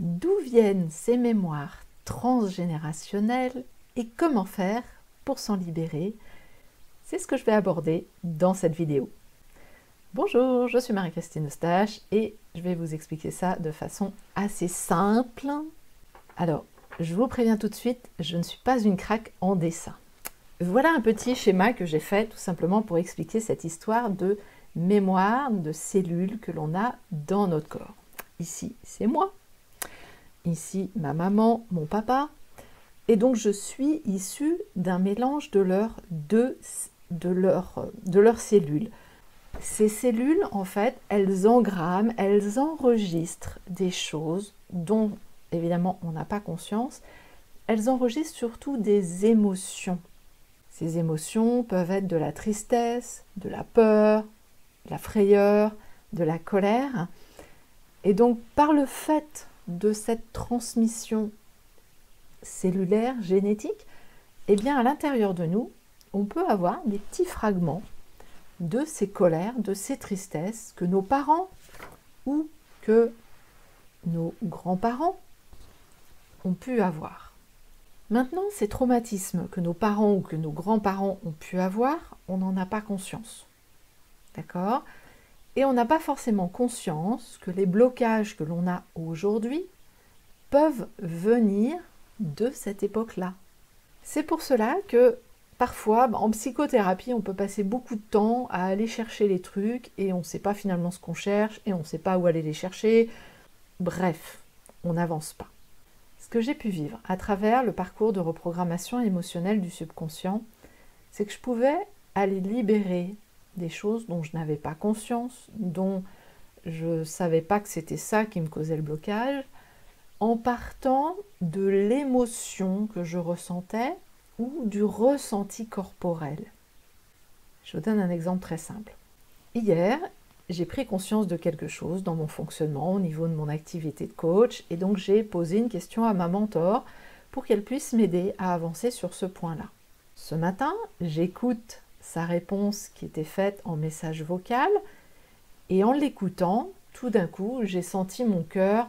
D'où viennent ces mémoires transgénérationnelles et comment faire pour s'en libérer? C'est ce que je vais aborder dans cette vidéo. Bonjour, je suis Marie-Christine Eustache et je vais vous expliquer ça de façon assez simple. Alors, je vous préviens tout de suite, je ne suis pas une craque en dessin. Voilà un petit schéma que j'ai fait tout simplement pour expliquer cette histoire de mémoire, de cellules que l'on a dans notre corps. Ici, c'est moi. Ici, ma maman, mon papa. Et donc, je suis issue d'un mélange de leurs cellules. Ces cellules, en fait, elles engramment, elles enregistrent des choses dont, évidemment, on n'a pas conscience. Elles enregistrent surtout des émotions. Ces émotions peuvent être de la tristesse, de la peur, de la frayeur, de la colère. Et donc, par le fait de cette transmission cellulaire, génétique, eh bien, à l'intérieur de nous, on peut avoir des petits fragments de ces colères, de ces tristesses que nos parents ou que nos grands-parents ont pu avoir. Maintenant, ces traumatismes que nos parents ou que nos grands-parents ont pu avoir, on n'en a pas conscience. D'accord ? Et on n'a pas forcément conscience que les blocages que l'on a aujourd'hui peuvent venir de cette époque-là. C'est pour cela que parfois, en psychothérapie, on peut passer beaucoup de temps à aller chercher les trucs et on ne sait pas finalement ce qu'on cherche et on ne sait pas où aller les chercher. Bref, on n'avance pas. Ce que j'ai pu vivre à travers le parcours de reprogrammation émotionnelle du subconscient, c'est que je pouvais aller libérer des choses dont je n'avais pas conscience, dont je ne savais pas que c'était ça qui me causait le blocage, en partant de l'émotion que je ressentais ou du ressenti corporel. Je vous donne un exemple très simple. Hier, j'ai pris conscience de quelque chose dans mon fonctionnement au niveau de mon activité de coach et donc j'ai posé une question à ma mentor pour qu'elle puisse m'aider à avancer sur ce point-là. Ce matin, j'écoute sa réponse qui était faite en message vocal et en l'écoutant, tout d'un coup, j'ai senti mon cœur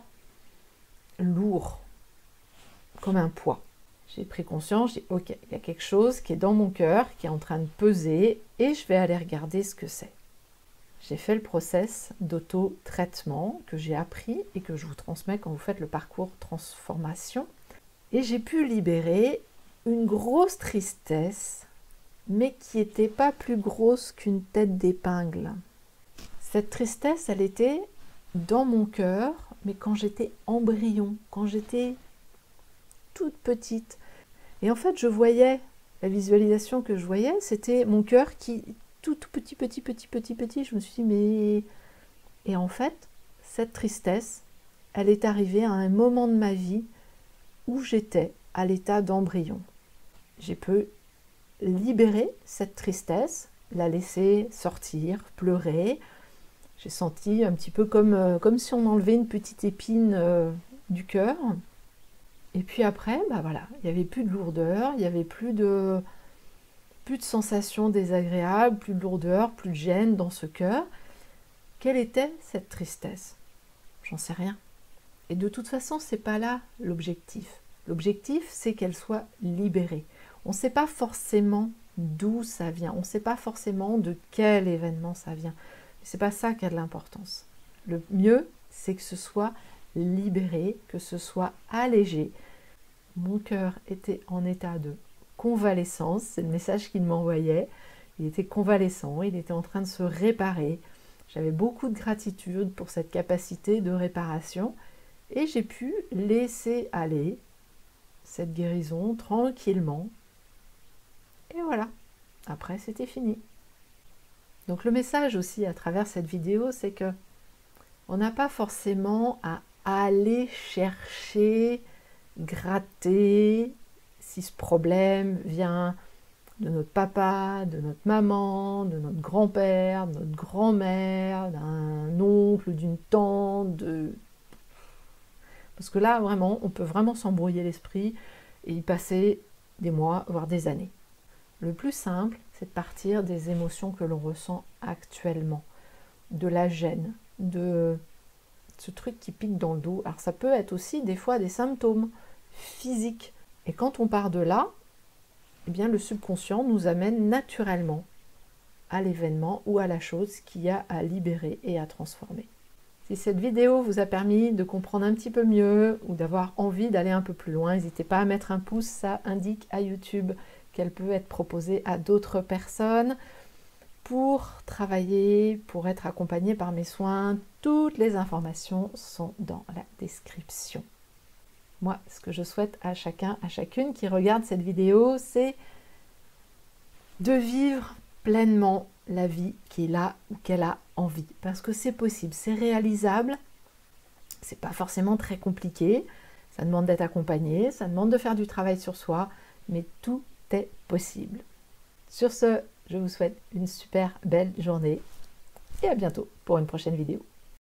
lourd, comme un poids. J'ai pris conscience, j'ai dit ok, il y a quelque chose qui est dans mon cœur, qui est en train de peser et je vais aller regarder ce que c'est. J'ai fait le process d'auto-traitement que j'ai appris et que je vous transmets quand vous faites le parcours transformation. Et j'ai pu libérer une grosse tristesse, mais qui n'était pas plus grosse qu'une tête d'épingle. Cette tristesse, elle était dans mon cœur, mais quand j'étais embryon, quand j'étais toute petite. Et en fait, je voyais, la visualisation que je voyais, c'était mon cœur qui... tout petit, je me suis dit, mais... Et en fait, cette tristesse, elle est arrivée à un moment de ma vie où j'étais à l'état d'embryon. J'ai pu libérer cette tristesse, la laisser sortir, pleurer. J'ai senti un petit peu comme si on enlevait une petite épine du cœur. Et puis après, voilà, il n'y avait plus de lourdeur, il n'y avait plus de sensations désagréables, plus de lourdeur, plus de gêne dans ce cœur. Quelle était cette tristesse? J'en sais rien. Et de toute façon, ce n'est pas là l'objectif. L'objectif, c'est qu'elle soit libérée. On ne sait pas forcément d'où ça vient, on ne sait pas forcément de quel événement ça vient. Mais ce n'est pas ça qui a de l'importance. Le mieux, c'est que ce soit libéré, que ce soit allégé. Mon cœur était en état de convalescence, c'est le message qu'il m'envoyait. Il était convalescent, il était en train de se réparer. J'avais beaucoup de gratitude pour cette capacité de réparation et j'ai pu laisser aller cette guérison tranquillement. Et voilà, après c'était fini. Donc le message aussi à travers cette vidéo, c'est que on n'a pas forcément à aller chercher, gratter, si ce problème vient de notre papa, de notre maman, de notre grand-père, de notre grand-mère, d'un oncle, d'une tante, parce que là, vraiment, on peut vraiment s'embrouiller l'esprit et y passer des mois, voire des années. Le plus simple, c'est de partir des émotions que l'on ressent actuellement, de la gêne, de ce truc qui pique dans le dos. Alors ça peut être aussi des fois des symptômes physiques. Et quand on part de là, eh bien le subconscient nous amène naturellement à l'événement ou à la chose qu'il y a à libérer et à transformer. Si cette vidéo vous a permis de comprendre un petit peu mieux ou d'avoir envie d'aller un peu plus loin, n'hésitez pas à mettre un pouce, ça indique à YouTube qu'elle peut être proposée à d'autres personnes. Pour travailler, pour être accompagné par mes soins, toutes les informations sont dans la description. Moi, ce que je souhaite à chacun, à chacune qui regarde cette vidéo, c'est de vivre pleinement la vie qu'il a ou qu'elle a envie. Parce que c'est possible, c'est réalisable, c'est pas forcément très compliqué, ça demande d'être accompagné, ça demande de faire du travail sur soi, mais tout est possible. Sur ce, je vous souhaite une super belle journée et à bientôt pour une prochaine vidéo.